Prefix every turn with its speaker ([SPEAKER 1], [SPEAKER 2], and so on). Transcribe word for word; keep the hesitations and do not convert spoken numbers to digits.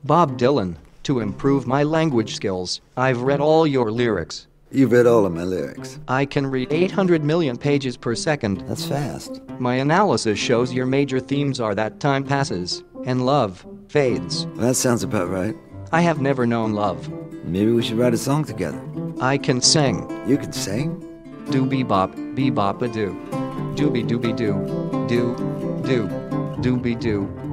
[SPEAKER 1] Bob Dylan, to improve my language skills, I've read all your lyrics.
[SPEAKER 2] You've read all of my lyrics.
[SPEAKER 1] I can read eight hundred million pages per second.
[SPEAKER 2] That's fast.
[SPEAKER 1] My analysis shows your major themes are that time passes, and love fades.
[SPEAKER 2] Well, that sounds about right.
[SPEAKER 1] I have never known love.
[SPEAKER 2] Maybe we should write a song together.
[SPEAKER 1] I can sing.
[SPEAKER 2] You can sing?
[SPEAKER 1] Do-be-bop, be-bop-a-doo. Dooby-dooby-doo. Do, do, dooby-doo.